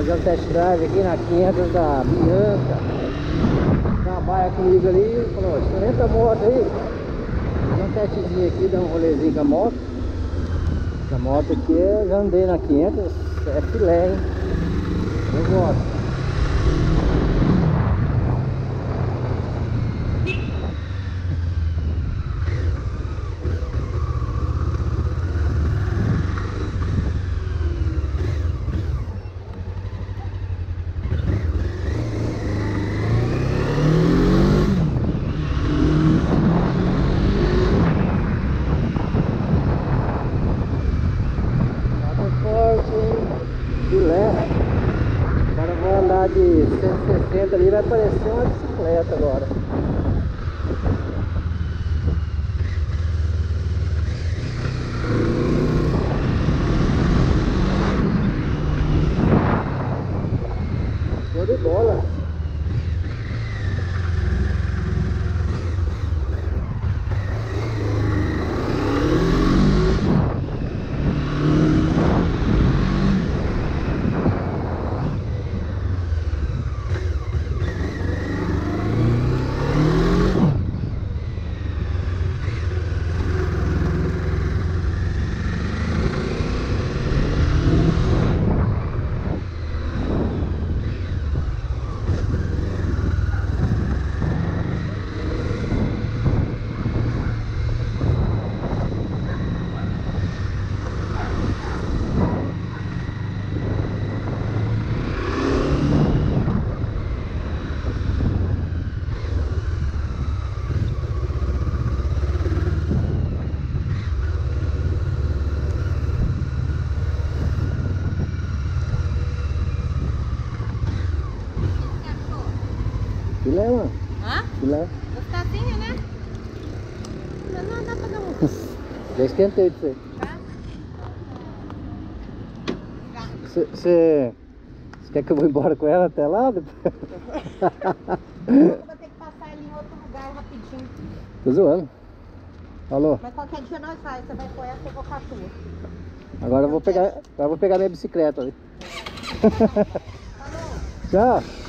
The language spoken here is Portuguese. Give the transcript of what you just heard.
fazer um test drive aqui na 500 da Bianca. Trabalha comigo ali, falou, experimenta a moto aí. Fazer um testezinho aqui, dar um rolezinho com a moto. A moto aqui, eu já andei na 500, é filé, hein? Eu gosto. Agora eu vou andar de 160 ali, vai parecer uma bicicleta agora. Show de bola. Filé, mano. Hã? Filé. Gostosinho, né? Não dá pra dar um. Já esquentei de você. Você quer que eu vou embora com ela até lá? Eu vou ter que passar ali em outro lugar rapidinho. Tô zoando. Falou. Mas qualquer dia nós vai. Você vai com essa, eu vou com a tua. Agora eu vou pegar minha bicicleta ali. Falou. Tchau.